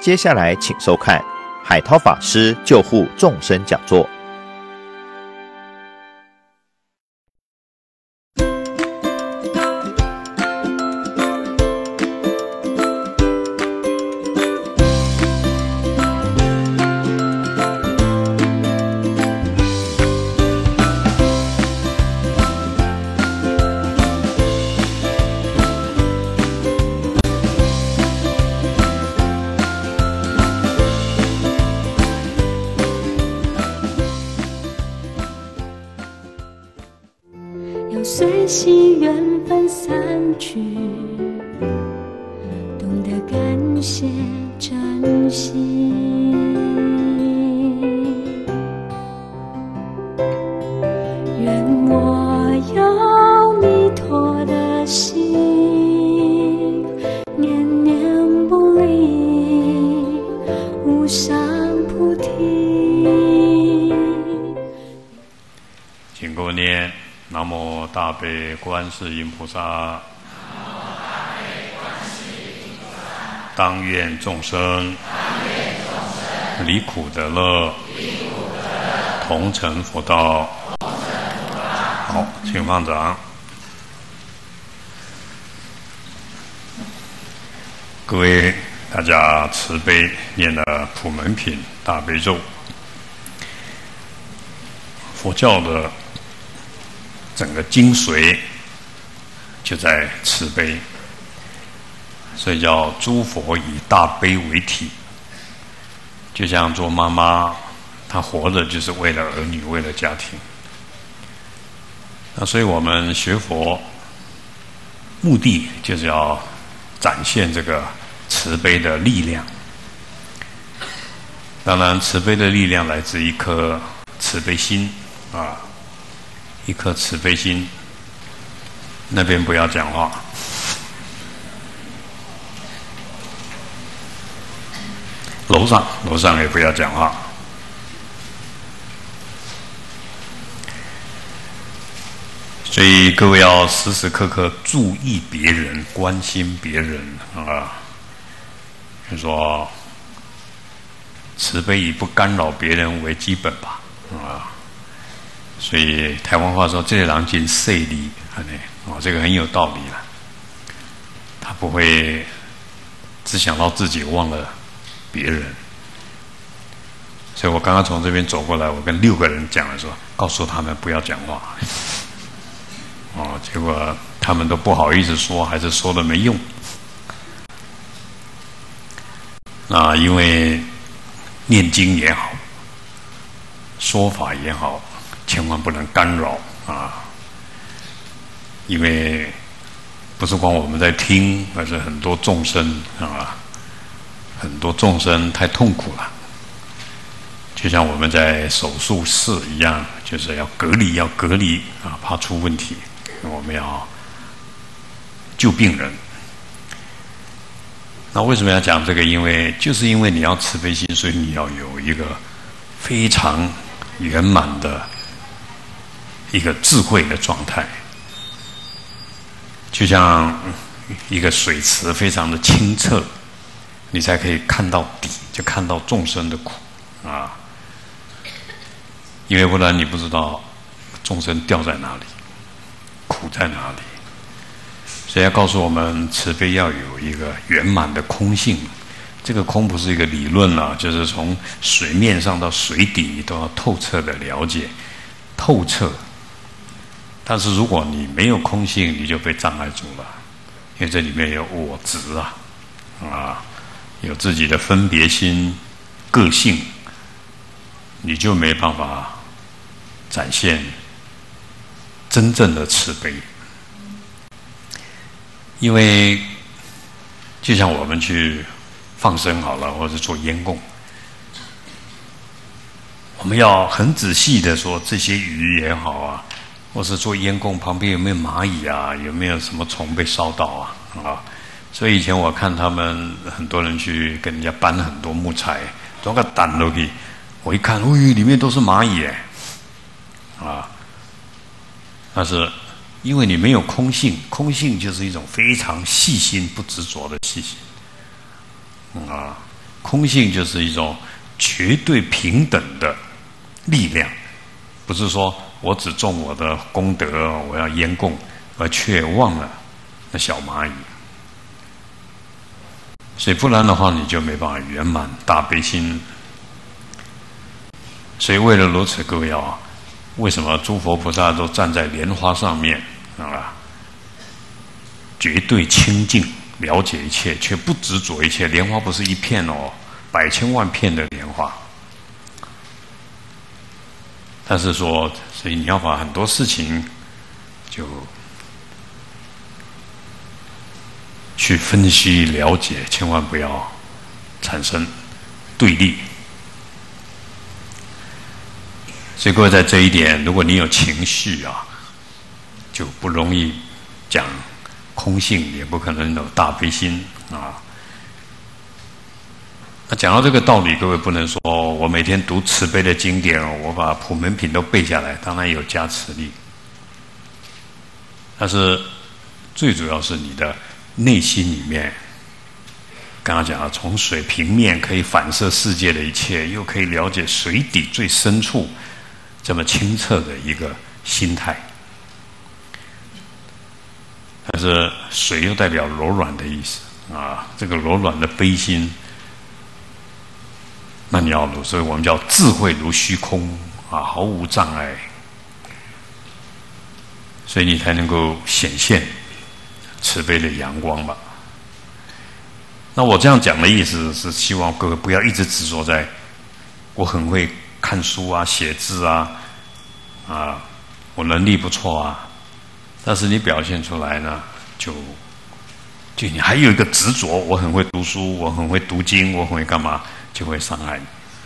接下来请收看海涛法师救护众生讲座。 随心缘分散去，懂得感谢珍惜。愿我有弥陀的心，念念不离无上菩提。 请各位念南无大悲观世音菩萨，当愿众生离苦得乐，同成佛道。好，请放掌。各位大家慈悲念了普门品大悲咒。佛教的整个精髓就在慈悲，所以叫诸佛以大悲为体。就像做妈妈，她活着就是为了儿女，为了家庭。那所以我们学佛目的就是要展现这个慈悲的力量。当然慈悲的力量来自一颗慈悲心啊，一颗慈悲心。那边不要讲话，楼上也不要讲话。所以各位要时时刻刻注意别人，关心别人啊。就说慈悲以不干扰别人为基本吧啊。所以台湾话说这个人真势利这个很有道理了。他不会只想到自己，忘了别人。所以我刚刚从这边走过来，我跟6个人讲了说，告诉他们不要讲话。结果他们都不好意思说，还是说了没用。那因为念经也好，说法也好，千万不能干扰啊！因为不是光我们在听，而是很多众生啊，很多众生太痛苦了。就像我们在手术室一样，就是要隔离啊，怕出问题。我们要救病人。那为什么要讲这个？就是因为你要慈悲心，所以你要有一个非常圆满的一个智慧的状态。就像一个水池非常的清澈，你才可以看到底，就看到众生的苦啊。因为不然你不知道众生掉在哪里，苦在哪里。所以要告诉我们，慈悲要有一个圆满的空性。这个空不是一个理论啊，就是从水面上到水底，你都要透彻的了解，透彻。但是如果你没有空性，你就被障碍住了，因为这里面有我执啊，有自己的分别心、个性，你就没办法展现真正的慈悲。因为就像我们去放生好了，或者做烟供，我们要很仔细的说这些鱼也好啊，或是做烟供旁边有没有蚂蚁啊，有没有什么虫被烧到啊。所以以前我看他们很多人去跟人家搬很多木材，装个胆都可以，我一看，里面都是蚂蚁啊。但是因为你没有空性，空性就是一种非常细心不执着的细心啊。 空性就是一种绝对平等的力量，不是说我只重我的功德，我要烟供，而却忘了那小蚂蚁。所以不然的话，你就没办法圆满大悲心。所以为了如此，各位啊，为什么诸佛菩萨都站在莲花上面啊？绝对清净，了解一切，却不执着一切。莲花不是一片哦，百千万片的莲花。但是说，所以你要把很多事情就去分析了解，千万不要产生对立。所以各位在这一点，如果你有情绪啊，就不容易讲空性，也不可能有大悲心啊。那讲到这个道理，各位不能说我每天读慈悲的经典，我把普门品都背下来，当然有加持力。但是最主要是你的内心里面，刚刚讲了，从水平面可以反射世界的一切，又可以了解水底最深处这么清澈的一个心态。但是水又代表柔软的意思啊，这个柔软的悲心，那你要，所以我们叫智慧如虚空啊，毫无障碍，所以你才能够显现慈悲的阳光吧。那我这样讲的意思是希望各位不要一直执着在我很会看书啊、写字啊，我能力不错啊，但是你表现出来呢，就你还有一个执着，我很会读书，我很会读经，我很会干嘛，就会伤害你。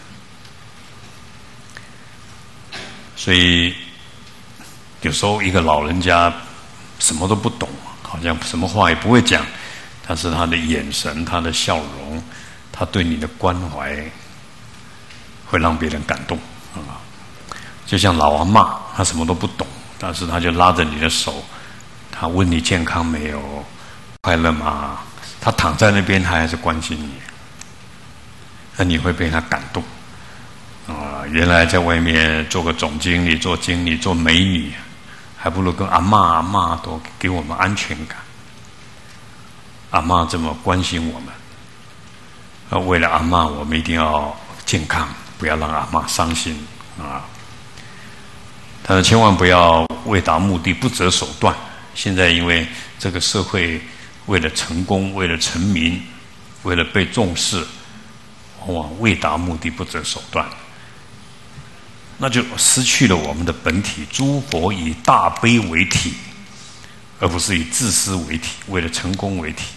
所以有时候一个老人家什么都不懂，好像什么话也不会讲，但是他的眼神、他的笑容、他对你的关怀，会让别人感动啊。就像老阿嬷，她什么都不懂，但是她就拉着你的手，她问你健康没有，快乐吗？她躺在那边，她还是关心你，那你会被她感动啊。原来在外面做个总经理、做经理、做美女，还不如跟阿嬷都给我们安全感。阿嬷这么关心我们，为了阿嬷，我们一定要健康，不要让阿嬷伤心啊。但是千万不要为达目的不择手段。现在因为这个社会为了成功、为了成名、为了被重视，往往为达目的不择手段，那就失去了我们的本体。诸佛以大悲为体，而不是以自私为体，为了成功为体。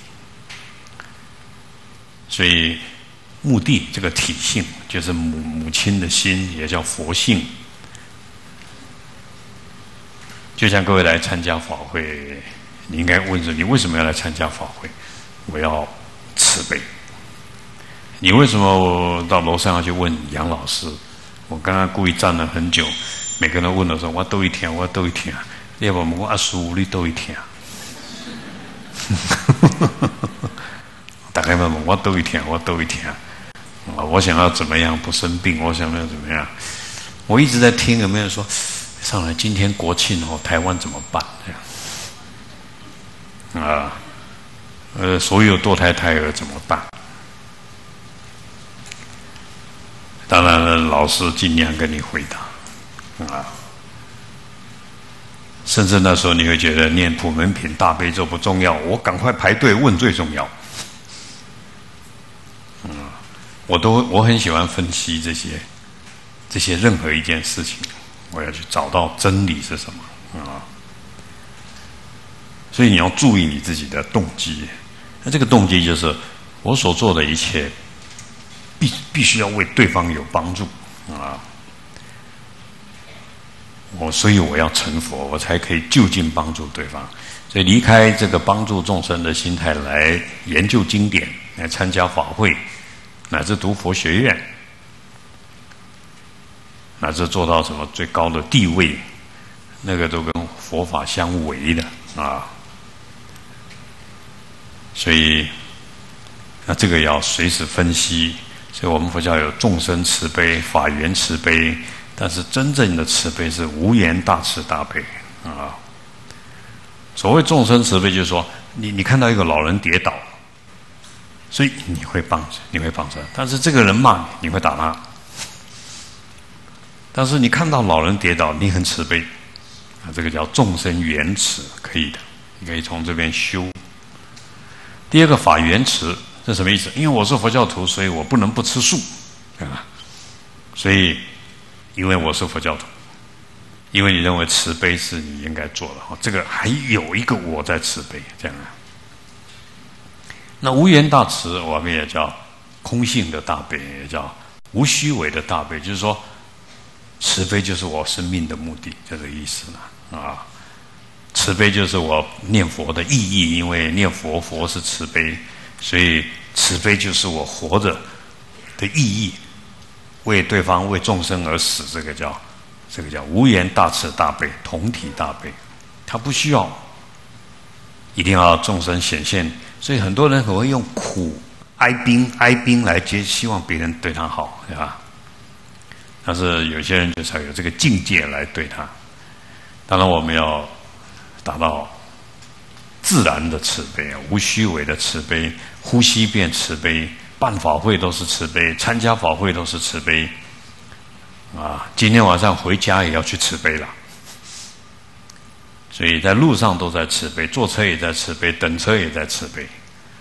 所以目的这个体性，就是母亲的心，也叫佛性。就像各位来参加法会，你应该问着你为什么要来参加法会？我要慈悲。你为什么到楼上要去问杨老师？我刚刚故意站了很久，每个人问的时候，我都一天，我都一天。你要不我25你都一天。大概问我都一天，我都一天。我想要怎么样不生病？我想要怎么样？我一直在听有没有人说，上来今天国庆哦，台湾怎么办？这样所有堕胎胎儿怎么办？当然了，老师尽量跟你回答甚至那时候你会觉得念普门品、大悲咒不重要，我赶快排队问最重要。我很喜欢分析这些任何一件事情，我要去找到真理是什么所以你要注意你自己的动机。那这个动机就是我所做的一切必须要为对方有帮助所以我要成佛，我才可以就近帮助对方。所以离开这个帮助众生的心态来研究经典，来参加法会，乃至读佛学院，乃至做到什么最高的地位，那个都跟佛法相违的所以那这个要随时分析所以我们佛教有众生慈悲、法缘慈悲，但是真正的慈悲是无言大慈大悲啊。所谓众生慈悲，就是说你看到一个老人跌倒，所以你会帮着，但是这个人骂你会打他。但是你看到老人跌倒，你很慈悲啊，这个叫众生缘慈，可以的，你可以从这边修。第二个法缘慈，这什么意思？因为我是佛教徒，所以我不能不吃素啊。所以，因为我是佛教徒，因为你认为慈悲是你应该做的，这个还有一个我在慈悲，这样啊。那无缘大慈，我们也叫空性的大悲，也叫无虚伪的大悲，就是说，慈悲就是我生命的目的，这个意思呢啊。慈悲就是我念佛的意义，因为念佛，佛是慈悲，所以慈悲就是我活着的意义，为对方、为众生而死，这个叫无缘大慈大悲，同体大悲。他不需要一定要众生显现，所以很多人很会用苦哀兵来希望别人对他好，对吧？但是有些人就才有这个境界来对他。当然我们要达到自然的慈悲，无虚伪的慈悲，呼吸变慈悲，办法会都是慈悲，参加法会都是慈悲啊！今天晚上回家也要去慈悲了。所以在路上都在慈悲，坐车也在慈悲，等车也在慈悲。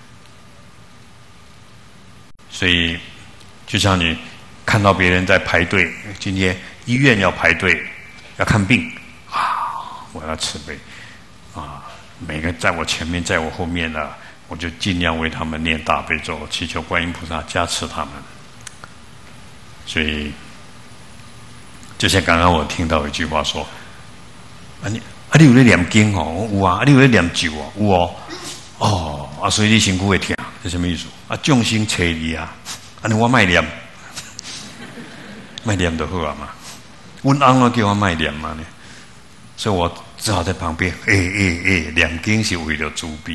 所以就像你看到别人在排队，今天医院要排队要看病啊，我要慈悲啊！每个在我前面在我后面的，我就尽量为他们念大悲咒，祈求观音菩萨加持他们。所以就像刚刚我听到一句话说你有咧念经哦？有啊。你有咧念咒哦？有哦。哦，所以你身躯会痛，这什么意思？众生找你啊，你我卖念，卖念就好啊嘛。阮翁都叫我卖念嘛呢，所以我只好在旁边，念经是为了诸比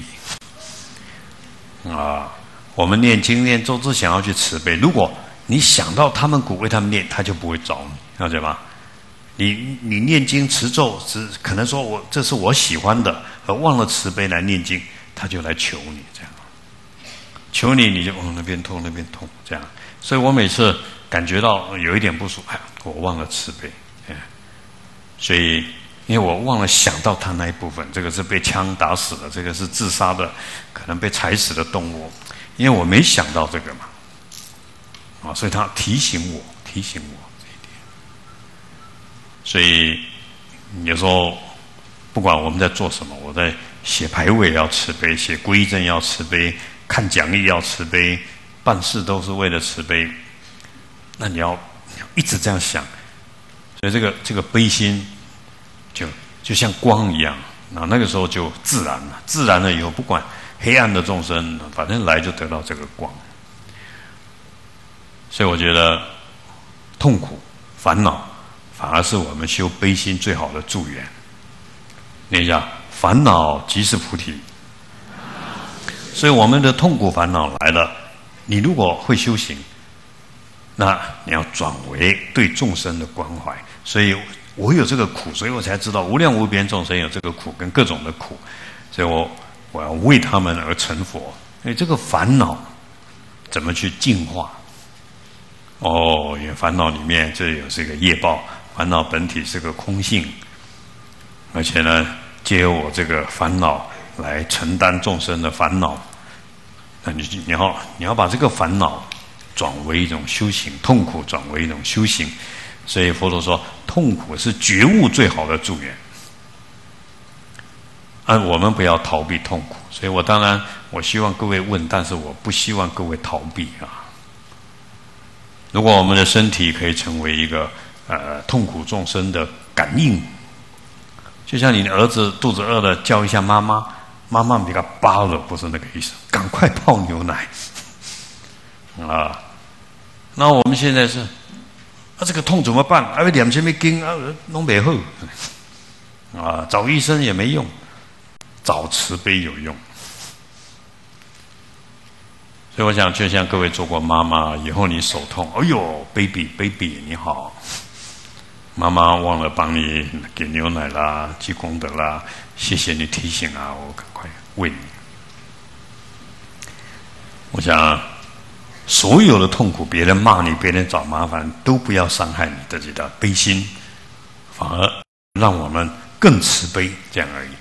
啊。我们念经念咒是想要去慈悲，如果你想到他们苦为他们念，他就不会找你，了解吗？你念经持咒，只可能说这是我喜欢的，而忘了慈悲来念经，他就来求你这样，求你就那边痛这样。所以我每次感觉到有一点不舒服，我忘了慈悲，所以因为我忘了想到他那一部分，这个是被枪打死的，这个是自杀的，可能被踩死的动物，因为我没想到这个嘛，所以他提醒我这一点。所以有时候不管我们在做什么，我在写牌位要慈悲，写皈依证要慈悲，看讲义要慈悲，办事都是为了慈悲。那你要一直这样想，所以这个悲心就像光一样，那个时候就自然了。自然了以后，不管黑暗的众生，反正来就得到这个光。所以我觉得痛苦、烦恼，反而是我们修悲心最好的助缘。念一下，烦恼即是菩提。所以我们的痛苦烦恼来了，你如果会修行，那你要转为对众生的关怀。所以我有这个苦，所以我才知道无量无边众生有这个苦跟各种的苦，所以我要为他们而成佛。所以这个烦恼怎么去净化？因为烦恼里面这有是一个业报，烦恼本体是个空性，而且呢，借由我这个烦恼来承担众生的烦恼。那你要把这个烦恼转为一种修行，痛苦转为一种修行。所以佛陀说，痛苦是觉悟最好的助缘。我们不要逃避痛苦。所以我希望各位问，但是我不希望各位逃避啊。如果我们的身体可以成为一个痛苦众生的感应，就像你的儿子肚子饿了叫一下妈妈，妈妈比他扒了，不是那个意思，赶快泡牛奶啊。那我们现在是这个痛怎么办？要念什么经弄不好找医生也没用，找慈悲有用。 所以我想，就像各位做过妈妈以后，你手痛，哎呦 ，baby 你好，妈妈忘了帮你给牛奶啦，积功德啦，谢谢你提醒啊，我赶快喂你。我想，所有的痛苦，别人骂你，别人找麻烦，都不要伤害你自己的悲心，反而让我们更慈悲，这样而已。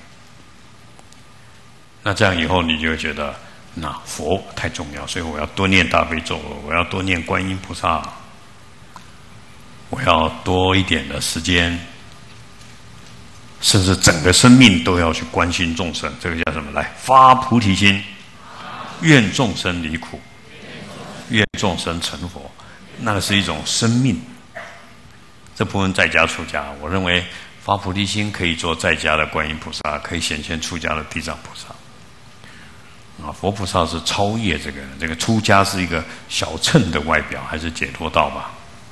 那这样以后，你就会觉得，那佛太重要，所以我要多念大悲咒，我要多念观音菩萨，我要多一点的时间，甚至整个生命都要去关心众生。这个叫什么？来，发菩提心，愿众生离苦，愿众生成佛。那个是一种生命。这部分在家出家，我认为发菩提心可以做在家的观音菩萨，可以显现出家的地藏菩萨。佛菩萨是超越这个出家是一个小乘的外表，还是解脱道吧？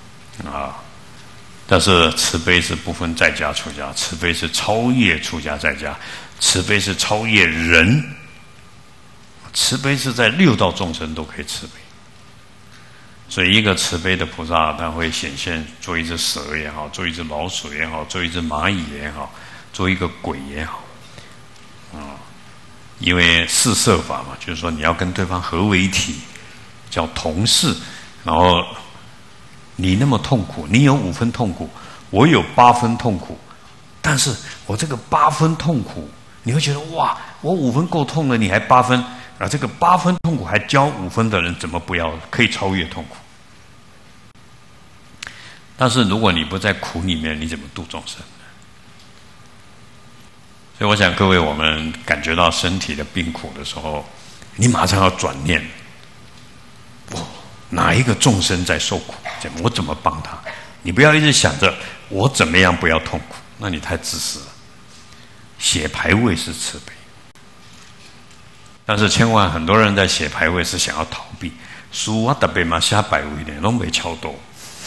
但是慈悲是不分在家出家，慈悲是超越出家在家，慈悲是超越人，慈悲是在六道众生都可以慈悲。所以一个慈悲的菩萨，他会显现做一只蛇也好，做一只老鼠也好，做一只蚂蚁也好，做一个鬼也好，因为四摄法嘛，就是说你要跟对方合为一体，叫同事。然后你那么痛苦，你有5分痛苦，我有8分痛苦，但是我这个8分痛苦，你会觉得哇，我5分够痛了，你还8分，而这个8分痛苦还教5分的人，怎么不要可以超越痛苦？但是如果你不在苦里面，你怎么度众生？所以我想各位，我们感觉到身体的病苦的时候，你马上要转念，哪一个众生在受苦，我怎么帮他？你不要一直想着我怎么样不要痛苦，那你太自私了。写牌位是慈悲，但是千万很多人在写牌位是想要逃避。书啊特别嘛写牌位呢，拢袂敲斗，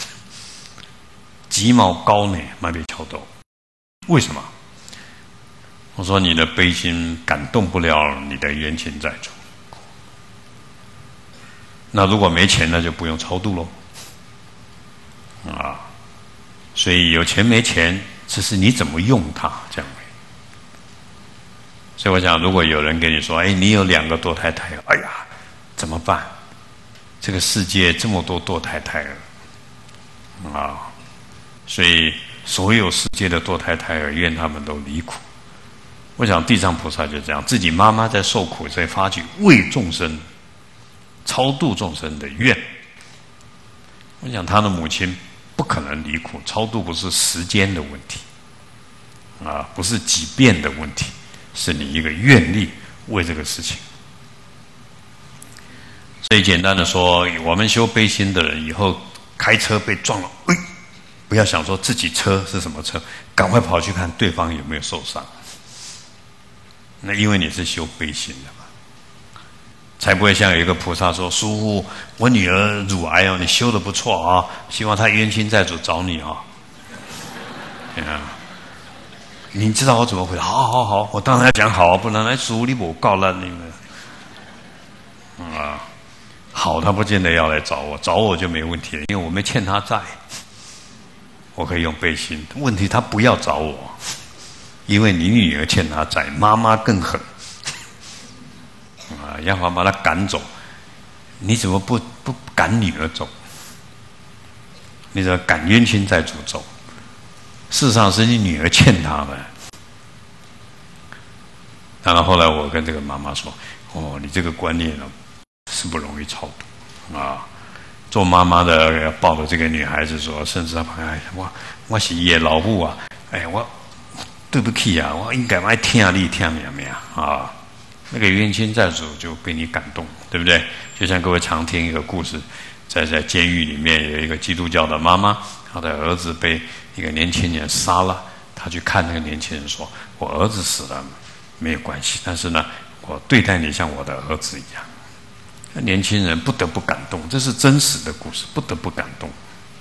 鸡毛高呢，嘛袂敲斗，为什么？我说你的悲心感动不了你的冤亲债主，那如果没钱，那就不用超度喽。所以有钱没钱，只是你怎么用它，这样。所以我想，如果有人跟你说：“哎，你有2个堕胎胎儿，哎呀，怎么办？这个世界这么多堕胎胎儿所以所有世界的堕胎胎儿，愿他们都离苦。”我想地藏菩萨就这样，自己妈妈在受苦，在发起为众生、超度众生的愿。我想他的母亲不可能离苦，超度不是时间的问题，不是几遍的问题，是你一个愿力为这个事情。所以简单的说，我们修悲心的人，以后开车被撞了，不要想说自己车是什么车，赶快跑去看对方有没有受伤。那因为你是修悲心的嘛，才不会像有一个菩萨说：“叔父，我女儿乳癌你修得不错啊，希望她冤亲债主找你啊。”你知道我怎么回答？好，我当然讲好，不然来叔你我告了你们好，他不见得要来找我，找我就没问题了，因为我没欠他债，我可以用悲心。问题他不要找我。因为你女儿欠他债，妈妈更狠要把他赶走，你怎么不赶女儿走？你怎么赶冤亲债主走？事实上是你女儿欠他的。然后后来我跟这个妈妈说：“你这个观念是不容易超度做妈妈的抱着这个女孩子说，甚至她我是伊的老母啊，我。”对不起啊，我应该爱听你听明没啊？那个冤亲债主就被你感动，对不对？就像各位常听一个故事，在监狱里面有一个基督教的妈妈，她的儿子被一个年轻人杀了，她去看那个年轻人说：“我儿子死了没有关系，但是呢，我对待你像我的儿子一样。”那年轻人不得不感动，这是真实的故事，不得不感动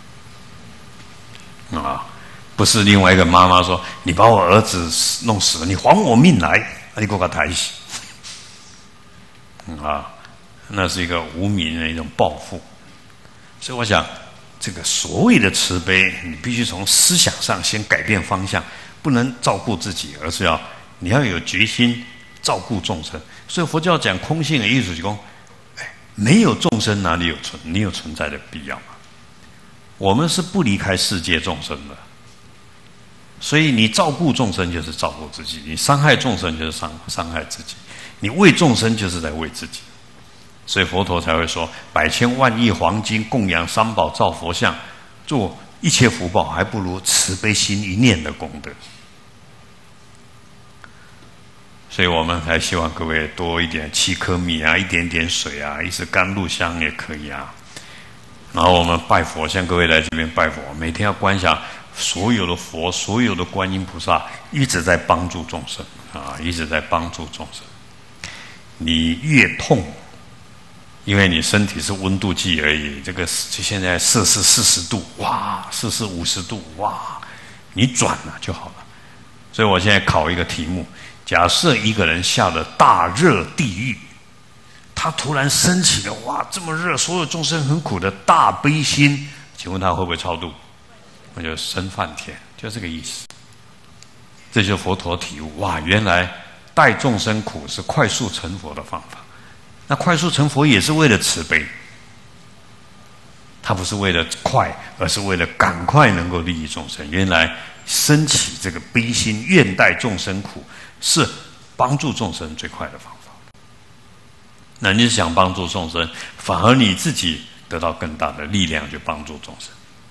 不是另外一个妈妈说：“你把我儿子弄死了，你还我命来，你给我抬起那是一个无名的一种报复。所以我想，这个所谓的慈悲，你必须从思想上先改变方向，不能照顾自己，而是你要有决心照顾众生。所以佛教讲空性的意思就是说，没有众生哪里你有存在的必要吗？我们是不离开世界众生的，所以你照顾众生就是照顾自己，你伤害众生就是伤害自己，你为众生就是在为自己。所以佛陀才会说，100千万亿黄金供养三宝造佛像，做一切福报，还不如慈悲心一念的功德。所以我们还希望各位多一点7颗米啊，一点点水啊，一支甘露香也可以啊。然后我们拜佛，像各位来这边拜佛，每天要观想所有的佛、所有的观音菩萨一直在帮助众生啊，一直在帮助众生。你越痛，因为你身体是温度计而已，这个就现在摄氏40度，哇，摄氏50度，哇，你转了就好了。所以我现在考一个题目：假设一个人下了大热地狱，他突然升起了哇，这么热，所有众生很苦的大悲心，请问他会不会超度？那就升梵天，就这个意思。这就是佛陀体悟，哇，原来带众生苦是快速成佛的方法。那快速成佛也是为了慈悲，他不是为了快，而是为了赶快能够利益众生。原来升起这个悲心，愿带众生苦，是帮助众生最快的方法。那你想帮助众生，反而你自己得到更大的力量去帮助众生。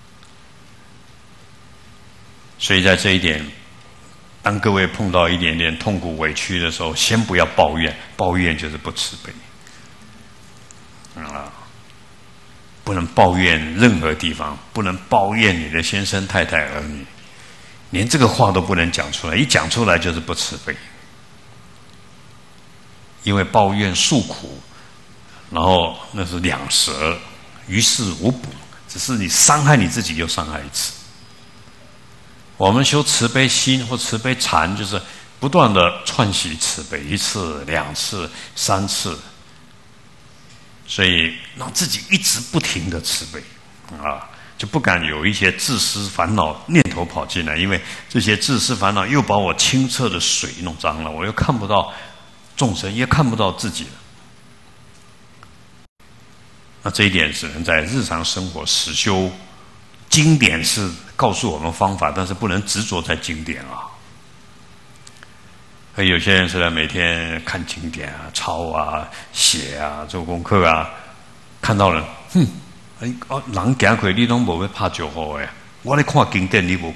所以在这一点，当各位碰到一点点痛苦委屈的时候，先不要抱怨，抱怨就是不慈悲。不能抱怨任何地方，不能抱怨你的先生、太太、儿女，连这个话都不能讲出来，一讲出来就是不慈悲。因为抱怨诉苦，然后那是两舌，于事无补，只是你伤害你自己又伤害一次。我们修慈悲心或慈悲禅，就是不断的串习慈悲，1次、2次、3次。所以让自己一直不停的慈悲就不敢有一些自私烦恼念头跑进来，因为这些自私烦恼又把我清澈的水弄脏了，我又看不到众生，也看不到自己了。那这一点只能在日常生活实修。经典是告诉我们方法，但是不能执着在经典而有些人是来每天看经典啊、抄啊、写啊、做功课啊，看到人，人行过你拢无要拍招呼的，我咧看经典你无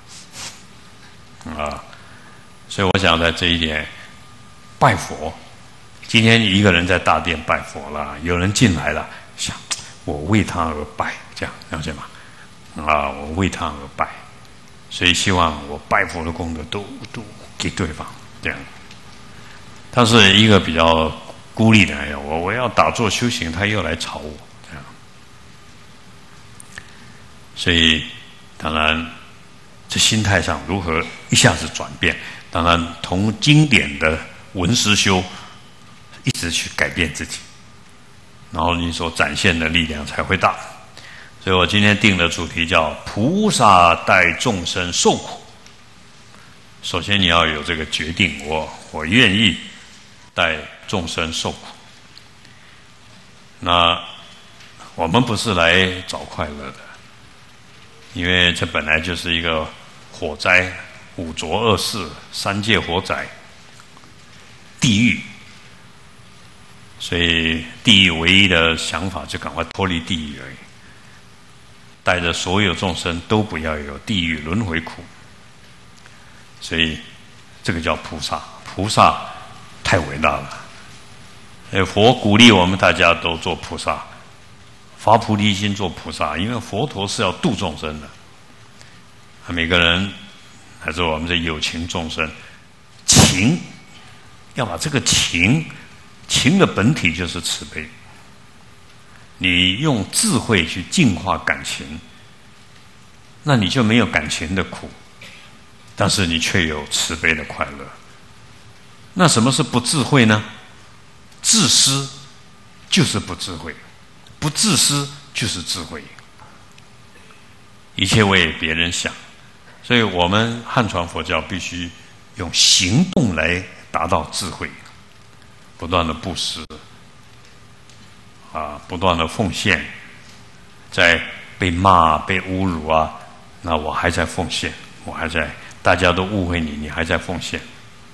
看所以我想在这一点，拜佛，今天一个人在大殿拜佛了，有人进来了，想我为他而拜，这样了解吗？我为他而拜，所以希望我拜佛的功德都给对方。这样，他是一个比较孤立的人，我要打坐修行，他又来吵我，这样。所以，当然，这心态上如何一下子转变？当然，从经典的闻思修，一直去改变自己，然后你所展现的力量才会大。所以我今天定的主题叫“菩萨带众生受苦”。首先你要有这个决定，我愿意带众生受苦。那我们不是来找快乐的，因为这本来就是一个火灾，5浊恶世，3界火灾，地狱。所以地狱唯一的想法就赶快脱离地狱而已，带着所有众生都不要有地狱轮回苦。所以这个叫菩萨，菩萨太伟大了。佛鼓励我们大家都做菩萨，发菩提心做菩萨，因为佛陀是要度众生的。每个人还是我们这有情众生，情要把这个情的本体就是慈悲。你用智慧去净化感情，那你就没有感情的苦。但是你却有慈悲的快乐。那什么是不智慧呢？自私， 就是不智慧，不自私就是智慧。一切为别人想，所以我们汉传佛教必须用行动来达到智慧，不断的布施，不断的奉献，在被骂、被侮辱那我还在奉献，我还在，大家都误会你，你还在奉献。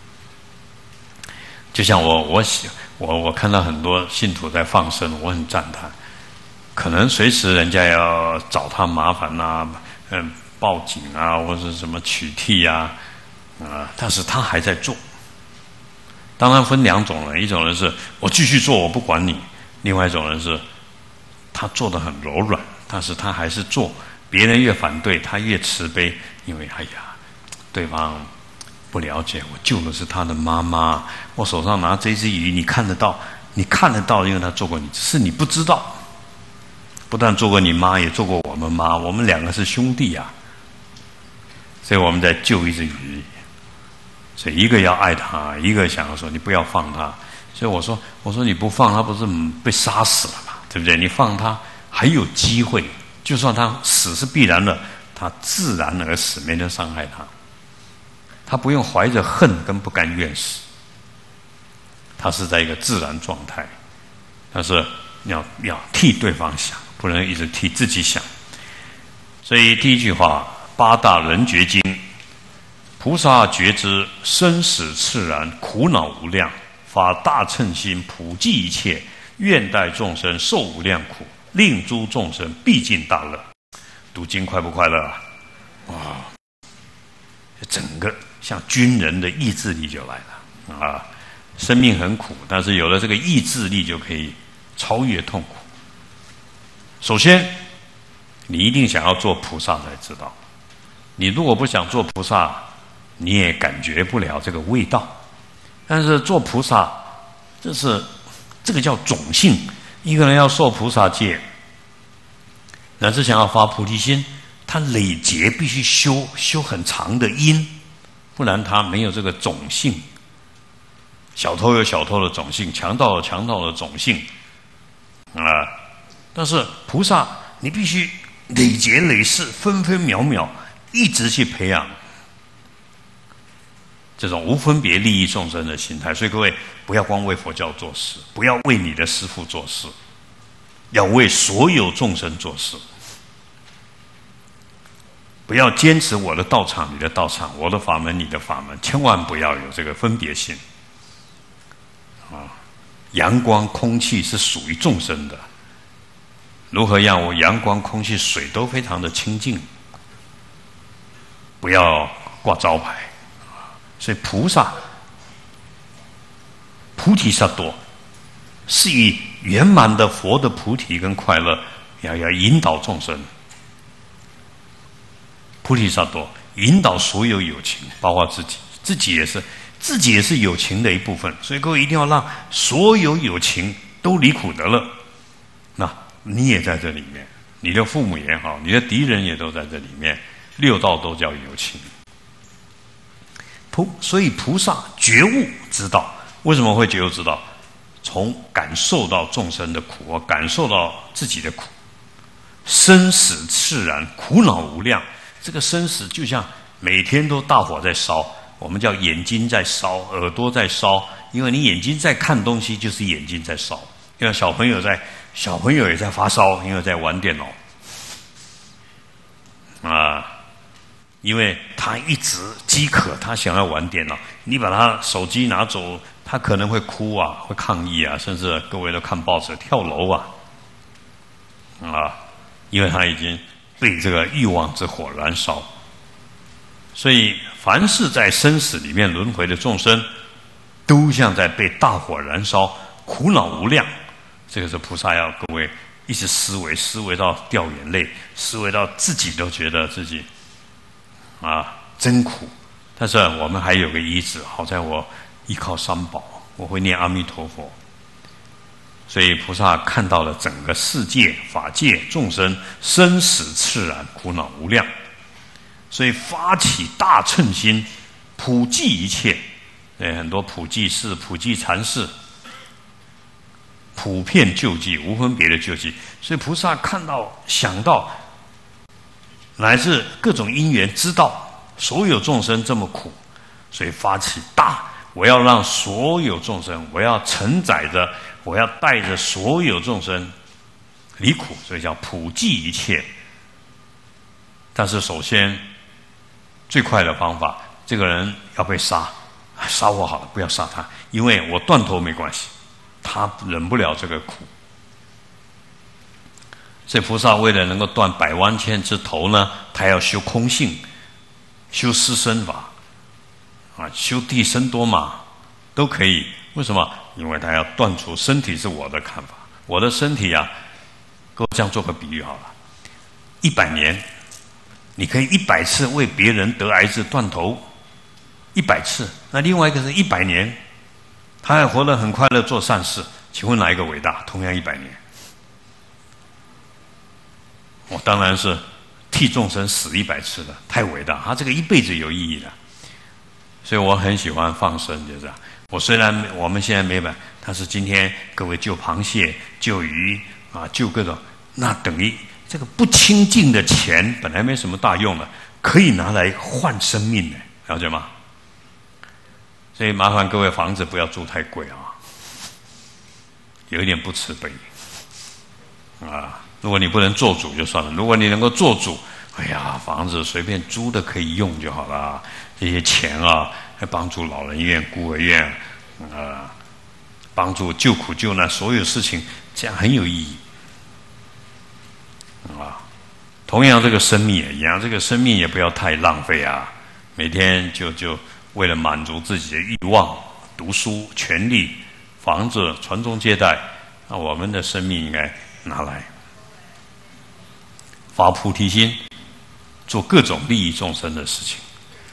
就像我看到很多信徒在放生，我很赞叹。可能随时人家要找他麻烦报警或者什么取缔但是他还在做。当然分两种人，一种人是我继续做，我不管你；另外一种人是他做得很柔软，但是他还是做。别人越反对，他越慈悲，因为对方不了解，我救的是他的妈妈，我手上拿这只鱼，你看得到，因为他做过你，只是你不知道。不但做过你妈，也做过我们妈，我们两个是兄弟所以我们在救一只鱼，所以一个要爱他，一个想要说你不要放他。所以我说你不放他，不是被杀死了嘛，对不对？你放他还有机会，就算他死是必然的，他自然而死，没人伤害他，他不用怀着恨跟不甘愿死，他是在一个自然状态。但是要替对方想，不能一直替自己想。所以第一句话，八大人觉经，菩萨觉知生死炽然，苦恼无量，发大乘心，普济一切，愿代众生受无量苦，令诸众生毕竟大乐。读经快不快乐哇！整个像军人的意志力就来了生命很苦，但是有了这个意志力，就可以超越痛苦。首先，你一定想要做菩萨才知道。你如果不想做菩萨，你也感觉不了这个味道。但是做菩萨，这个叫种性。一个人要受菩萨戒，乃至想要发菩提心，他累劫必须修很长的因，不然他没有这个种性。小偷有小偷的种性，强盗有强盗的种性但是菩萨你必须累劫累世，分分秒秒一直去培养这种无分别利益众生的心态。所以各位不要光为佛教做事，不要为你的师父做事，要为所有众生做事。不要坚持我的道场你的道场，我的法门你的法门，千万不要有这个分别心阳光空气是属于众生的，如何让我阳光空气水都非常的清净？不要挂招牌。所以菩萨菩提萨埵是以圆满的佛的菩提跟快乐要引导众生。菩提萨埵引导所有有情，包括自己也是有情的一部分。所以各位一定要让所有有情都离苦得乐。那你也在这里面，你的父母也好，你的敌人也都在这里面，六道都叫有情。所以菩萨觉悟知道，为什么会觉悟知道？从感受到众生的苦，感受到自己的苦，生死炽然，苦恼无量。这个生死就像每天都大火在烧，我们叫眼睛在烧，耳朵在烧，因为你眼睛在看东西，就是眼睛在烧。因为小朋友也在发烧，因为在玩电脑因为他一直饥渴，他想要玩电脑，你把他手机拿走，他可能会哭会抗议甚至各位都看报纸跳楼因为他已经被这个欲望之火燃烧。所以凡是在生死里面轮回的众生，都像在被大火燃烧，苦恼无量。这个是菩萨要各位一直思维到掉眼泪，思维到自己都觉得自己真苦。但是我们还有个依止，好在我依靠三宝，我会念阿弥陀佛。所以菩萨看到了整个世界法界众生生死炽然，苦恼无量，所以发起大乘心，普济一切。很多普济士、普济禅师， 普遍救济，无分别的救济。所以菩萨看到、想到，乃至各种因缘，知道所有众生这么苦，所以发起大，我要让所有众生，我要承载着，我要带着所有众生离苦，所以叫普济一切。但是首先最快的方法，这个人要被杀，杀我好了，不要杀他，因为我断头没关系，他忍不了这个苦。所以菩萨为了能够断百万千之头呢，他要修空性，修四身法修地身多嘛，都可以。为什么？因为他要断除身体是我的看法，我的身体给我这样做个比喻好了，100年你可以100次为别人得癌症断头，100次。那另外一个是100年，他还活得很快乐做善事，请问哪一个伟大？同样100年，我当然是替众生死100次的，太伟大，他这个一辈子有意义的。所以我很喜欢放生，就这样。虽然我们现在没办，但是今天各位救螃蟹、救鱼救各种，那等于这个不清净的钱本来没什么大用的，可以拿来换生命的，了解吗？所以麻烦各位房子不要住太贵有一点不慈悲如果你不能做主就算了，如果你能够做主，哎呀，房子随便租的可以用就好了，这些钱来帮助老人院、孤儿院帮助救苦救难，所有事情，这样很有意义同样这个生命也一样，这个生命也不要太浪费每天就为了满足自己的欲望，读书、权力、房子、传宗接代，那我们的生命应该拿来发菩提心，做各种利益众生的事情。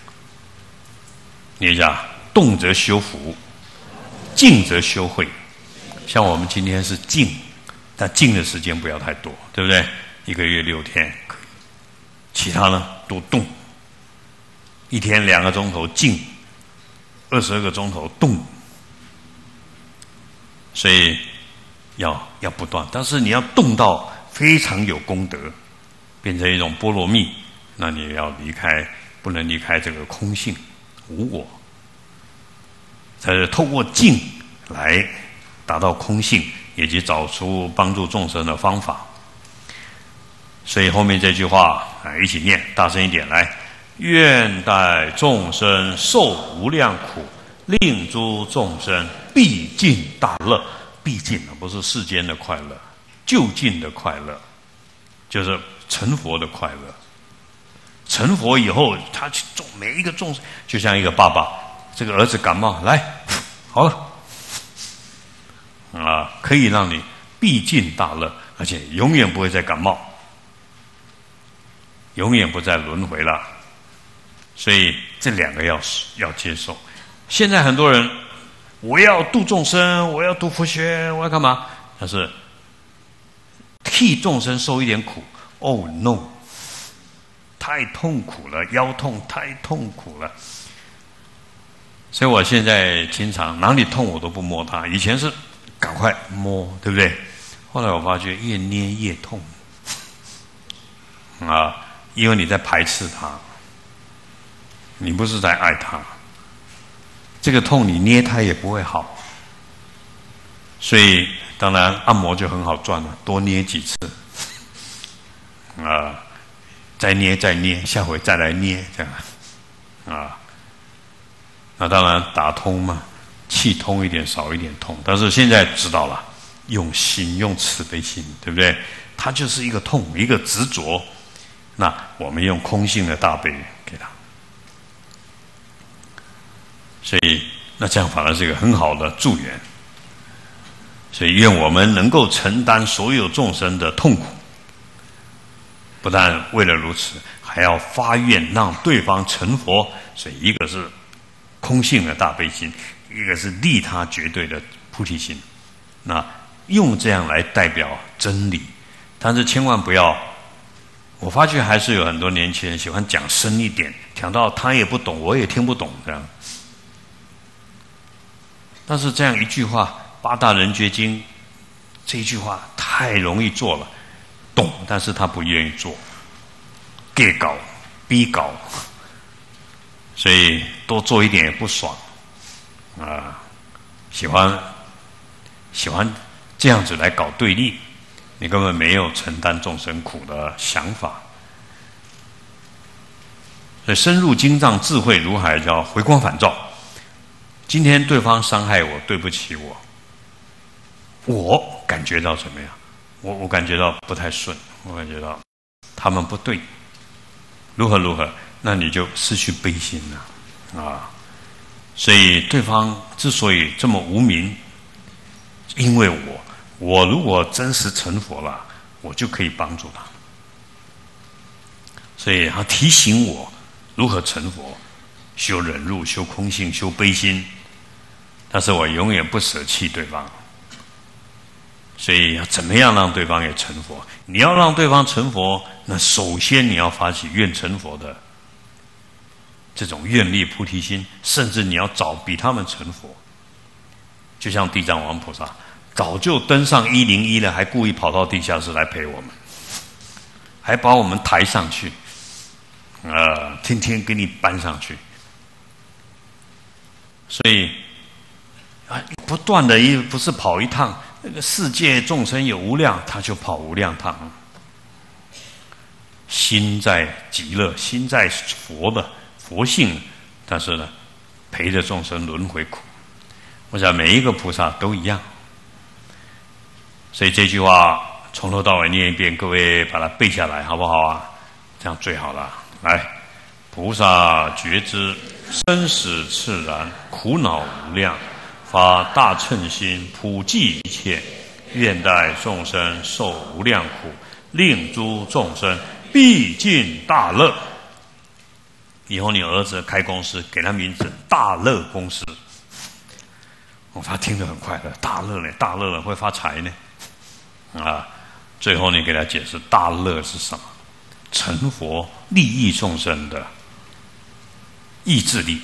念一下：动则修福，静则修慧。像我们今天是静，但静的时间不要太多，对不对？1个月6天可以，其他呢多动。1天2个钟头静，22个钟头动。所以要不断，但是你要动到非常有功德，变成一种波罗蜜，那你要不能离开这个空性无我，才是透过静来达到空性，以及找出帮助众生的方法。所以后面这句话一起念，大声一点来：愿代众生受无量苦，令诸众生毕竟大乐。毕竟不是世间的快乐，就近的快乐，就是成佛的快乐。成佛以后，他去种每一个众生，就像一个爸爸，这个儿子感冒，来，好了，可以让你毕竟大乐，而且永远不会再感冒，永远不再轮回了。所以这2个要接受。现在很多人，我要度众生，我要读佛学，我要干嘛？但是替众生受一点苦 ，Oh no！ 太痛苦了，腰痛太痛苦了。所以我现在经常哪里痛我都不摸它，以前是赶快摸，对不对？后来我发觉越捏越痛因为你在排斥它，你不是在爱它。这个痛你捏它也不会好，所以当然按摩就很好赚了，多捏几次再捏，下回再来捏，这样那当然打通嘛，气通一点，少一点痛。但是现在知道了，用心，用慈悲心，对不对？它就是一个痛，一个执着。那我们用空性的大悲给他，所以那这样反而是一个很好的助缘。所以愿我们能够承担所有众生的痛苦。不但为了如此，还要发愿让对方成佛。所以一个是空性的大悲心，一个是利他绝对的菩提心。那用这样来代表真理，但是千万不要，我发觉还是有很多年轻人喜欢讲深一点，讲到他也不懂，我也听不懂这样。但是这样一句话，8大人觉经这一句话太容易做了，懂，但是他不愿意做，给搞逼搞，所以多做一点也不爽啊，喜欢这样子来搞对立，你根本没有承担众生苦的想法。所以深入经藏，智慧如海，叫回光返照。今天对方伤害我，对不起我感觉到怎么样？我感觉到不太顺，我感觉到他们不对，如何，那你就失去悲心了啊！所以对方之所以这么无明，因为我如果真实成佛了，我就可以帮助他。所以他提醒我如何成佛，修忍辱，修空性，修悲心。但是我永远不舍弃对方。所以要怎么样让对方也成佛？你要让对方成佛，那首先你要发起愿成佛的这种愿力菩提心，甚至你要找比他们成佛。就像地藏王菩萨早就登上101了，还故意跑到地下室来陪我们，还把我们抬上去，天天给你搬上去。所以不断的不是跑一趟，那个世界众生有无量，他就跑无量趟。心在极乐，心在佛的佛性，但是呢，陪着众生轮回苦。我想每一个菩萨都一样。所以这句话从头到尾念一遍，各位把它背下来，好不好啊？这样最好了。来，菩萨觉知生死炽然，苦恼无量，发大乘心，普济一切，愿代众生受无量苦，令诸众生毕竟大乐。以后你儿子开公司，给他名字大乐公司。他听得很快乐，大乐呢？大乐了会发财呢？最后你给他解释大乐是什么？成佛利益众生的意志力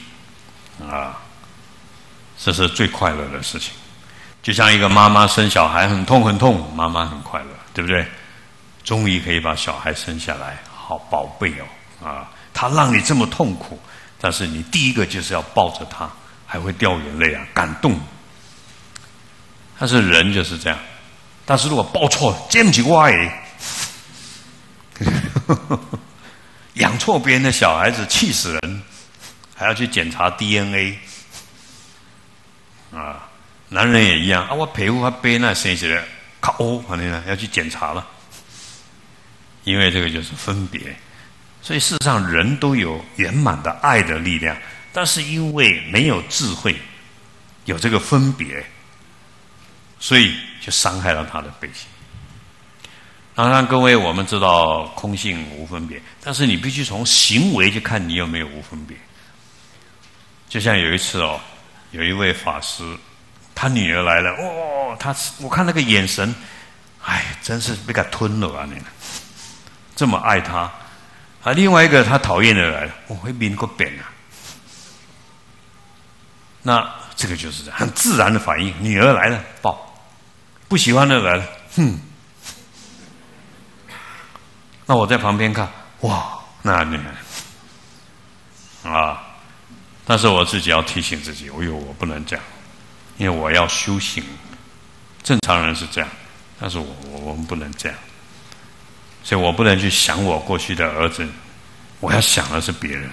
这是最快乐的事情。就像一个妈妈生小孩很痛，妈妈很快乐，对不对？终于可以把小孩生下来，好宝贝他让你这么痛苦，但是你第一个就是要抱着他，还会掉眼泪感动。但是人就是这样，但是如果抱错，这不是我的养错别人的小孩子，气死人，还要去检查 DNA 男人也一样我皮肤背那生起来靠反正要去检查了，因为这个就是分别。所以事实上人都有圆满的爱的力量，但是因为没有智慧，有这个分别，所以就伤害了他的悲心。当然各位，我们知道空性无分别，但是你必须从行为去看你有没有无分别。就像有一次有一位法师，他女儿来了，我看那个眼神，真是被他吞了你这么爱他。另外一个他讨厌的来了，会面个扁那这个就是很自然的反应。女儿来了抱，不喜欢的来了那我在旁边看，那你但是我自己要提醒自己，我不能这样，因为我要修行。正常人是这样，但是我们不能这样，所以我不能去想我过去的儿子，我要想的是别人。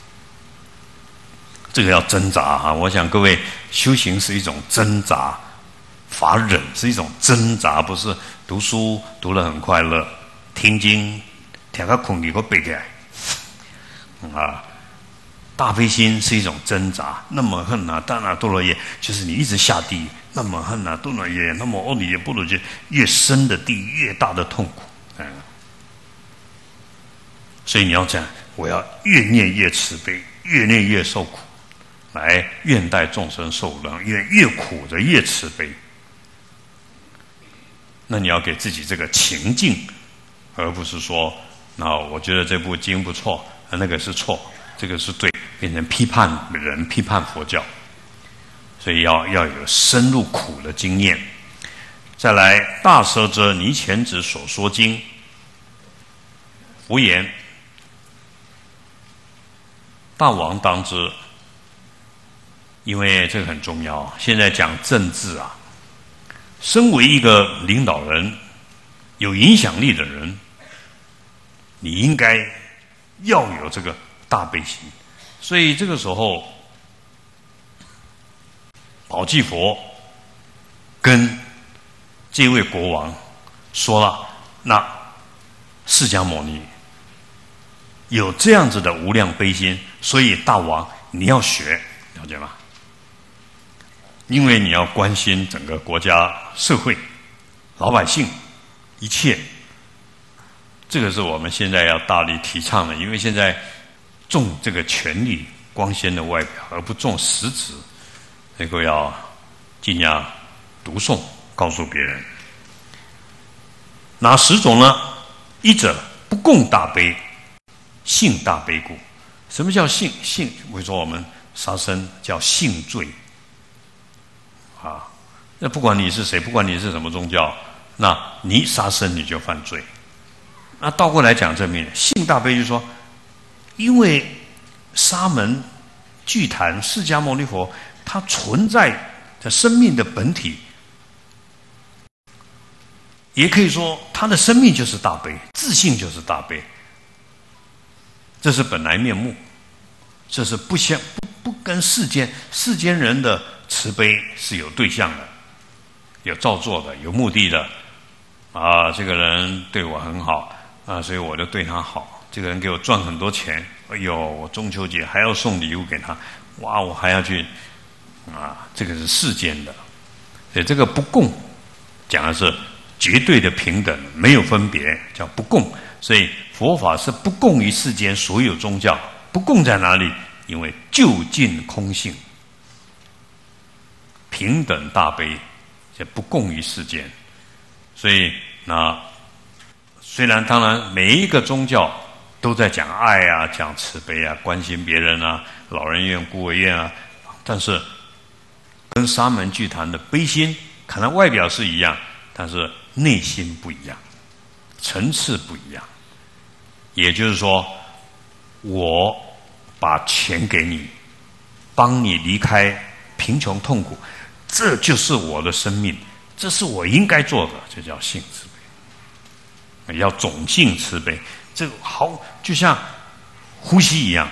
这个要挣扎我想各位，修行是一种挣扎，法忍是一种挣扎，不是读书读得很快乐，听经听到困给我背起来大悲心是一种挣扎，那么恨大那多罗耶，就是你一直下地狱，那么恨多罗耶，那么阿弥耶波罗揭，越深的地狱越大的痛苦所以你要这样，我要越念越慈悲，越念越受苦，来愿代众生受无量，越苦的越慈悲。那你要给自己这个情境，而不是说我觉得这部经不错，那个是错，这个是对，变成批判人，批判佛教。所以要有深入苦的经验， 再来，大舍者尼前子所说经，佛言：大王当知。因为这个很重要，现在讲政治啊，身为一个领导人、有影响力的人，你应该要有这个大悲心。所以这个时候，宝济佛跟这位国王说了：那释迦牟尼有这样子的无量悲心，所以大王你要学，了解吗？因为你要关心整个国家、社会、老百姓一切，这个是我们现在要大力提倡的。因为现在重这个权力光鲜的外表，而不重实质，这个要尽量读诵，告诉别人。哪10种呢？一者不共大悲，性大悲故。什么叫性？性，比如说我们杀生叫性罪。那不管你是谁，不管你是什么宗教，那你杀生你就犯罪。那倒过来讲，证明性大悲就是说，因为沙门具坛释迦牟尼佛，它存在的生命的本体，也可以说他的生命就是大悲，自性就是大悲，这是本来面目，这是不跟世间人的慈悲是有对象的，有造作的，有目的的。这个人对我很好所以我就对他好。这个人给我赚很多钱，哎呦，我中秋节还要送礼物给他，哇，我还要去这个是世间的。所以这个不共讲的是绝对的平等，没有分别，叫不共。所以佛法是不共于世间所有宗教。不共在哪里？因为究竟空性，平等大悲，这不共于世间。所以虽然当然每一个宗教都在讲爱讲慈悲关心别人老人院、孤儿院但是跟沙门具坛的悲心，可能外表是一样，但是内心不一样，层次不一样。也就是说，我把钱给你，帮你离开贫穷痛苦，这就是我的生命，这是我应该做的，这叫性慈悲。要种性慈悲，这个好，就像呼吸一样，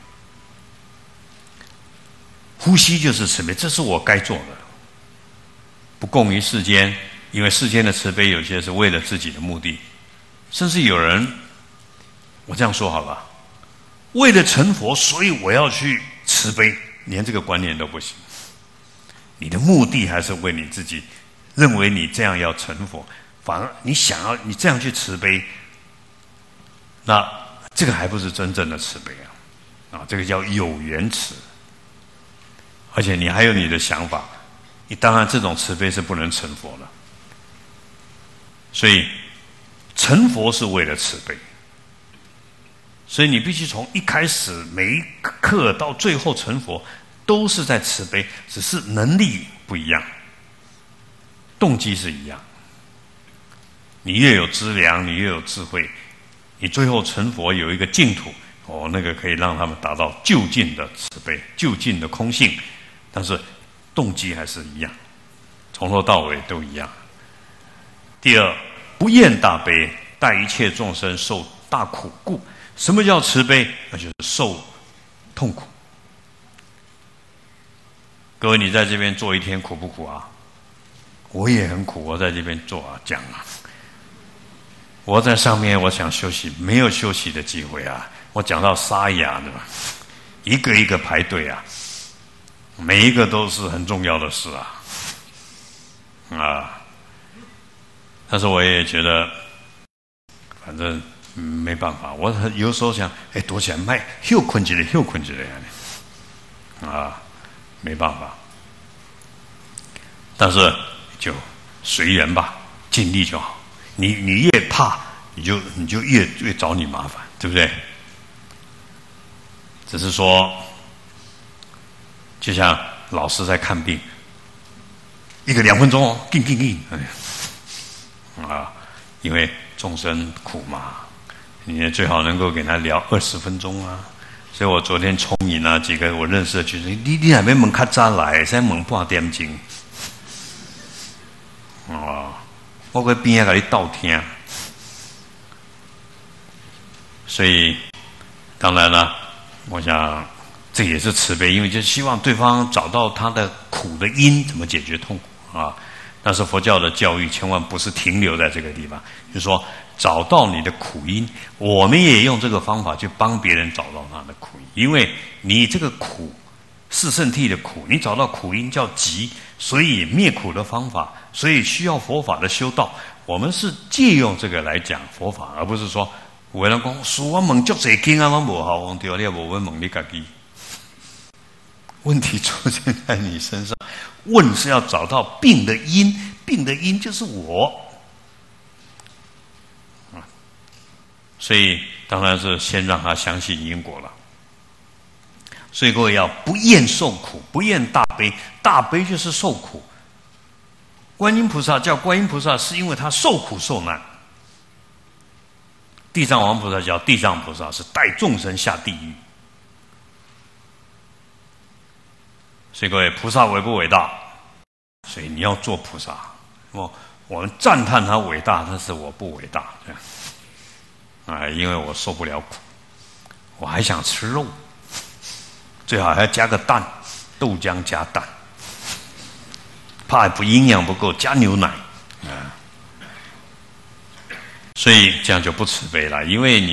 呼吸就是慈悲，这是我该做的，不共于世间。因为世间的慈悲有些是为了自己的目的，甚至有人，我这样说好了，为了成佛，所以我要去慈悲，连这个观念都不行。你的目的还是为你自己，认为你这样要成佛，反而你想要你这样去慈悲，那这个还不是真正的慈悲这个叫有缘慈。而且你还有你的想法，你当然这种慈悲是不能成佛的。所以成佛是为了慈悲，所以你必须从一开始每一刻到最后成佛，都是在慈悲，只是能力不一样，动机是一样。你越有资粮，你越有智慧，你最后成佛有一个净土那个可以让他们达到究竟的慈悲，究竟的空性，但是动机还是一样，从头到尾都一样。第二，不厌大悲，待一切众生受大苦故。什么叫慈悲？那就是受痛苦。各位，你在这边坐一天苦不苦我也很苦，我在这边坐讲我在上面我想休息，没有休息的机会我讲到沙哑的，一个一个排队每一个都是很重要的事但是我也觉得反正没办法，我有时候想躲起来卖又困起来没办法，但是就随缘吧，尽力就好。你越怕，你就越找你麻烦，对不对？只是说，就像老师在看病，一个2分钟， 因为众生苦嘛，你最好能够给他聊20分钟啊。所以我昨天聪明啊，几个我认识的学生，你还没问较早来，才问半点钟，我在边仔给你倒听。所以当然了，我想这也是慈悲，因为就希望对方找到他的苦的因，怎么解决痛苦啊。但是佛教的教育千万不是停留在这个地方，就是说找到你的苦因，我们也用这个方法去帮别人找到他的苦因。因为你这个苦四圣谛的苦，你找到苦因叫集，所以灭苦的方法，所以需要佛法的修道。我们是借用这个来讲佛法，而不是说有的人讲师父我问足侪经啊，我无效用，对，你也无问你自己。问题出现在你身上，问是要找到病的因，病的因就是我。所以当然是先让他相信因果了。所以各位要不厌受苦，不厌大悲，大悲就是受苦。观音菩萨叫观音菩萨，是因为他受苦受难。地藏王菩萨叫地藏菩萨，是带众生下地狱。所以各位，菩萨伟不伟大？所以你要做菩萨。我们赞叹他伟大，但是我不伟大，这样因为我受不了苦，我还想吃肉，最好还要加个蛋，豆浆加蛋，怕不营养不够，加牛奶所以这样就不慈悲了，因为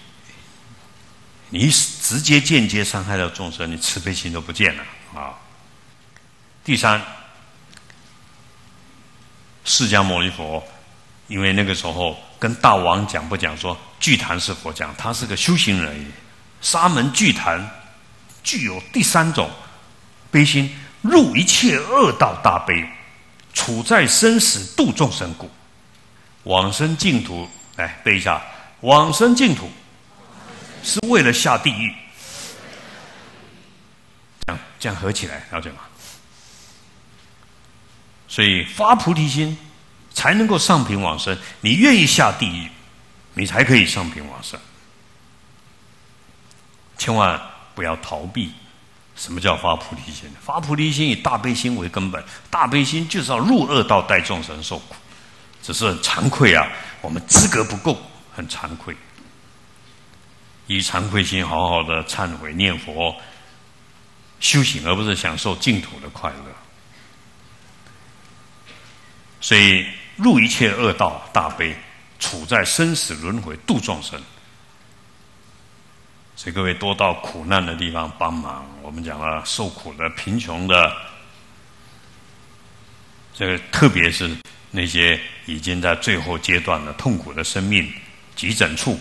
你直接间接伤害到众生，你慈悲心都不见了啊。第三，释迦牟尼佛，因为那个时候跟大王讲不讲说具坛是佛讲，他是个修行人而已。沙门具坛具有第三种悲心，入一切恶道大悲，处在生死度众生故。往生净土，来背一下，往生净土是为了下地狱。这样合起来，了解吗？所以发菩提心才能够上品往生。你愿意下地狱，你才可以上品往生。千万不要逃避。什么叫发菩提心？发菩提心以大悲心为根本，大悲心就是要入恶道带众生受苦。只是很惭愧啊，我们资格不够，很惭愧。以惭愧心好好的忏悔念佛修行，而不是享受净土的快乐。所以入一切恶道大悲，处在生死轮回度众生。所以各位多到苦难的地方帮忙。我们讲了受苦的、贫穷的，这个特别是那些已经在最后阶段的痛苦的生命，急诊处、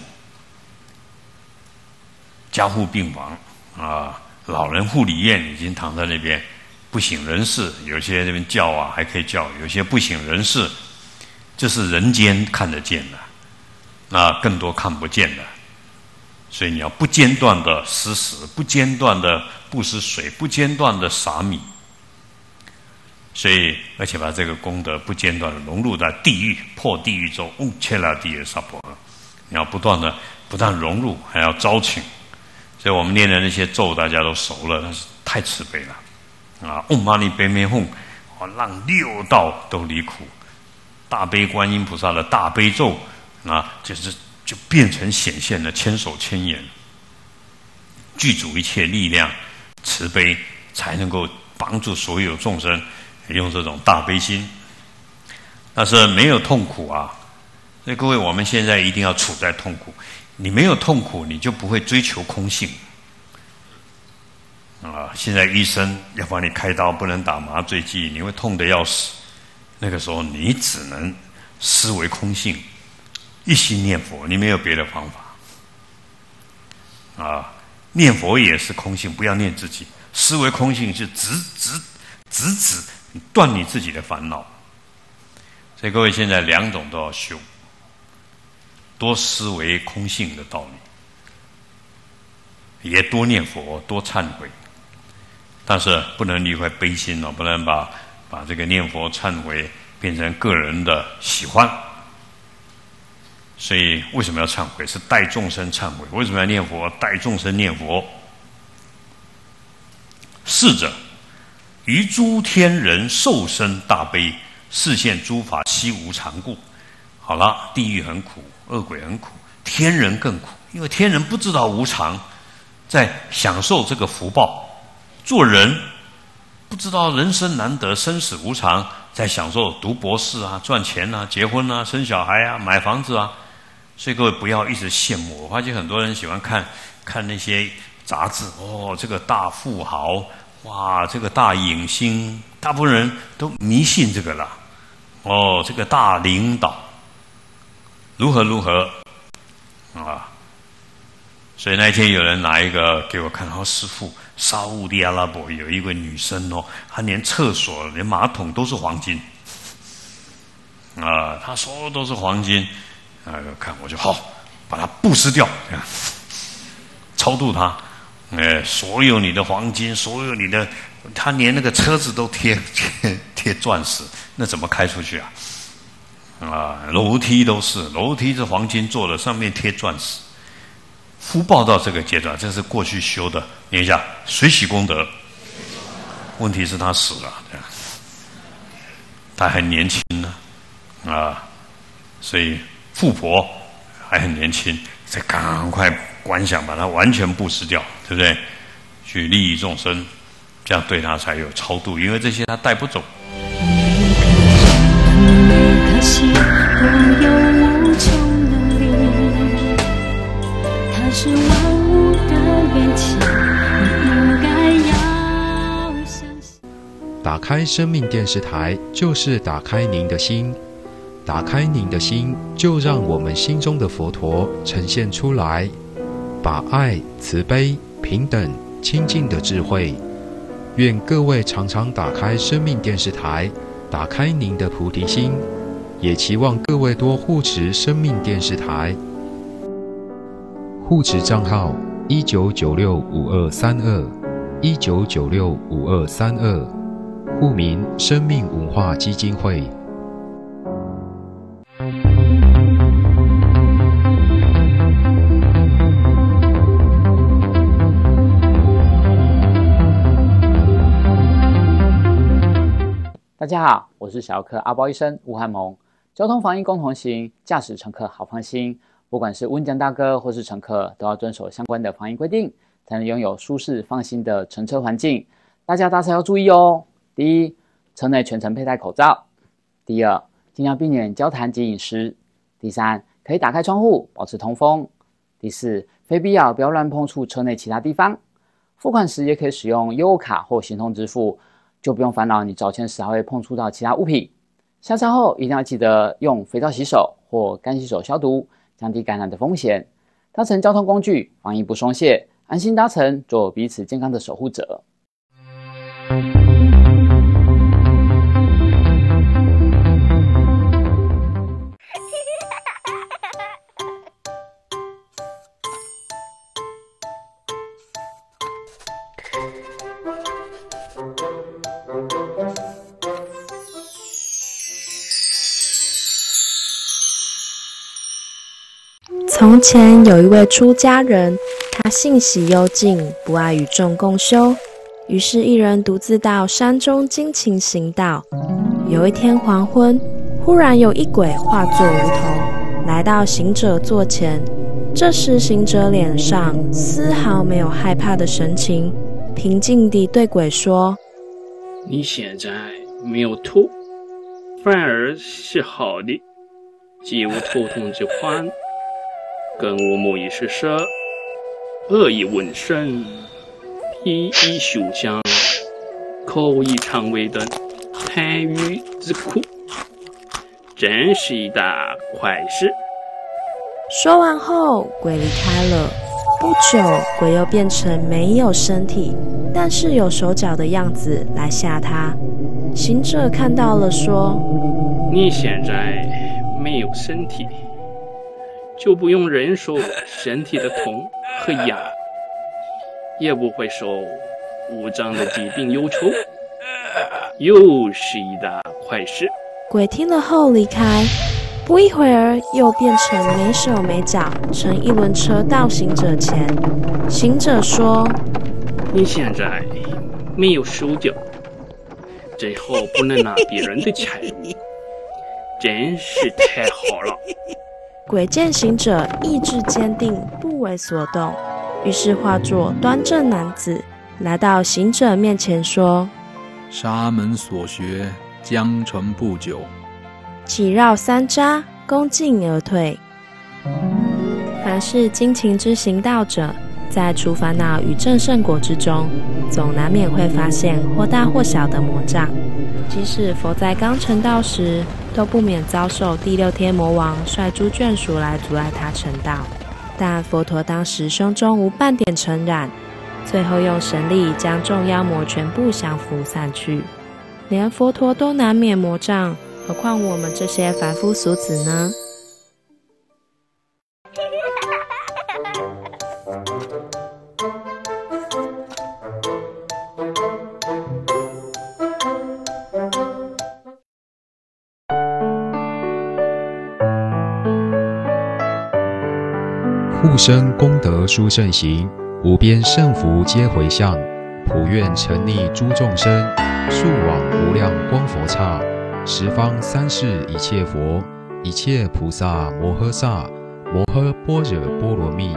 加护病房老人护理院已经躺在那边不省人事，有些这边叫还可以叫，有些不省人事，这是人间看得见的，那更多看不见的。所以你要不间断的施食，不间断的布施水，不间断的撒米。所以而且把这个功德不间断的融入在地狱，破地狱咒切拉地耶萨婆诃，你要不断的不但融入，还要招请。所以我们念的那些咒大家都熟了，但是太慈悲了嗡嘛呢呗咪吽，让六道都离苦。大悲观音菩萨的大悲咒就变成显现了千手千眼，具足一切力量，慈悲才能够帮助所有众生。用这种大悲心，但是没有痛苦所以各位，我们现在一定要处在痛苦。你没有痛苦，你就不会追求空性现在医生要帮你开刀，不能打麻醉剂，你会痛得要死。那个时候你只能思维空性，一心念佛，你没有别的方法念佛也是空性，不要念自己。思维空性是直断你自己的烦恼。所以各位现在两种都要修，多思维空性的道理，也多念佛，多忏悔，但是不能离开悲心不能把这个念佛忏悔变成个人的喜欢所以为什么要忏悔？是代众生忏悔。为什么要念佛？代众生念佛。是者，于诸天人受生大悲，示现诸法悉无常故。好了，地狱很苦，恶鬼很苦，天人更苦，因为天人不知道无常，在享受这个福报。做人不知道人生难得，生死无常，在享受读博士啊、赚钱啊、结婚啊、生小孩啊、买房子啊。所以各位不要一直羡慕。我发现很多人喜欢看那些杂志，哦，这个大富豪，哇，这个大影星，大部分人都迷信这个啦。哦，这个大领导如何啊？所以那一天有人拿一个给我看，说师父，沙烏地阿拉伯有一位女生哦，她连厕所连马桶都是黄金啊，她说都是黄金啊，看我就好把它布施掉，这样超度她。所有你的黄金，所有你的，他连那个车子都贴钻石，那怎么开出去啊？啊，楼梯都是，楼梯是黄金做的，上面贴钻石。福报到这个阶段，这是过去修的。念一下，随喜功德。问题是他死了，这样，他还年轻呢，啊，所以富婆还很年轻，再赶快观想，把它完全布施掉，对不对？去利益众生，这样对他才有超度，因为这些他带不走。 每颗心都有无穷能力，它是万物的缘起，你应该要相信。 打开生命电视台，就是打开您的心。打开您的心，就让我们心中的佛陀呈现出来，把爱、慈悲、平等、清净的智慧。愿各位常常打开生命电视台，打开您的菩提心，也期望各位多护持生命电视台。护持账号19965232，19965232，户名生命文化基金会。 大家好，我是小儿科阿包医生吴汉蒙。交通防疫共同行，驾驶乘客好放心。不管是温江大哥或是乘客，都要遵守相关的防疫规定，才能拥有舒适放心的乘车环境。大家搭车要注意哦。第一，车内全程佩戴口罩。第二，尽量避免交谈及饮食。第三，可以打开窗户，保持通风。第四，非必要不要乱碰触车内其他地方。付款时也可以使用悠游卡或行动支付，就不用烦恼你找钱时还会碰触到其他物品。下车后一定要记得用肥皂洗手或干洗手消毒，降低感染的风险。搭乘交通工具，防疫不松懈，安心搭乘，做彼此健康的守护者。 从前有一位出家人，他性喜幽静，不爱与众共修，于是一人独自到山中精勤行道。有一天黄昏，忽然有一鬼化作梧桐，来到行者座前。这时行者脸上丝毫没有害怕的神情，平静地对鬼说： 你现在没有吐，反而是好的，既无头痛之患，更无目以失色，耳以闻声，鼻以嗅香，口以尝味等，贪欲之苦，真是一大快事。 说完后，鬼离开了。不久，鬼又变成没有身体，但是有手脚的样子来吓他。行者看到了，说： 你现在没有身体，就不用忍受身体的痛和压，也不会受无障的疾病忧愁，又是一大快事。 鬼听了后离开。不不一会儿，又变成没手没脚，乘一轮车到行者前。行者说：“ 你现在没有手脚，最后不能拿别人的财物，真是太好了。” 鬼见行者意志坚定，不为所动，于是化作端正男子，来到行者面前说：“ 沙门所学，将成不久。” 几绕三匝，恭敬而退。凡是精勤之行道者，在除烦恼与证圣果之中，总难免会发现或大或小的魔障。即使佛在刚成道时，都不免遭受第六天魔王率诸眷属来阻碍他成道。但佛陀当时胸中无半点尘染，最后用神力将众妖魔全部降服散去。连佛陀都难免魔障，何况我们这些凡夫俗子呢？ 护生功德殊胜行，无边胜福皆回向，普愿沉溺诸众生，速往无量光佛刹，十方三世一切佛，一切菩萨摩诃萨，摩诃般若波罗蜜。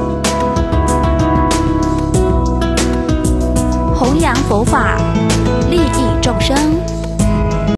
弘扬佛法，利